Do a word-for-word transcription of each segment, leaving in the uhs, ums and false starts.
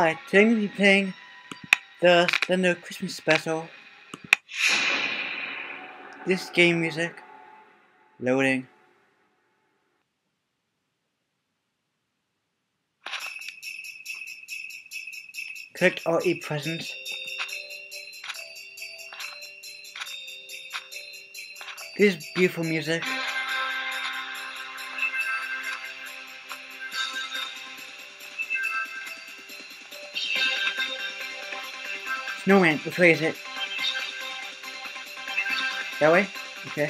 Hi, today I'm going to be playing the Slender Christmas Special. This game music. Loading. Collect all eight presents. This is beautiful music. Snowman, which way is it? That way? Okay.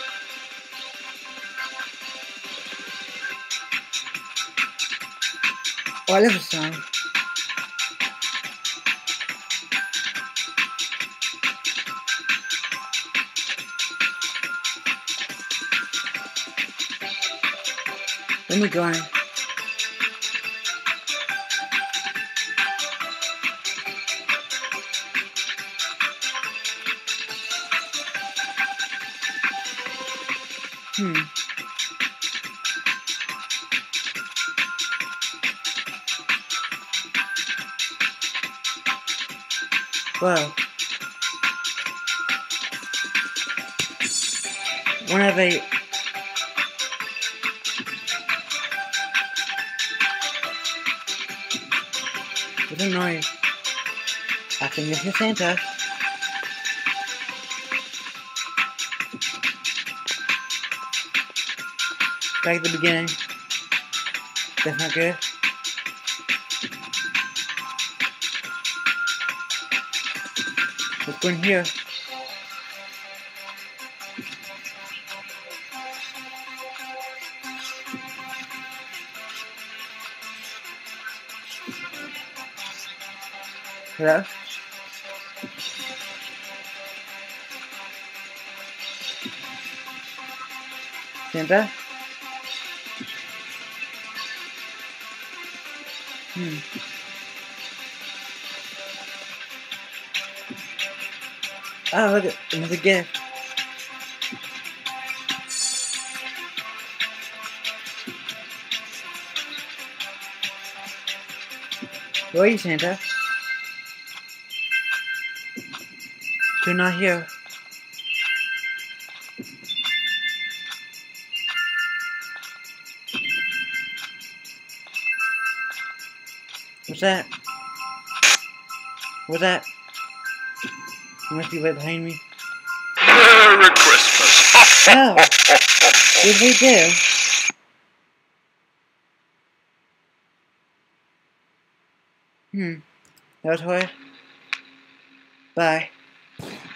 Oh, I love this song. Let me go on. Hmm. Well, one of a What's a noise? I think this is Santa. Back at the beginning. That's not good. Let's go in here. Hello? Santa? Hmm. Oh, look at another gift. Where are you, Santa? You're not here. What's that? What's that? You must be right behind me. Merry Christmas! Oh! What did we do? Hmm. That was hard. Bye.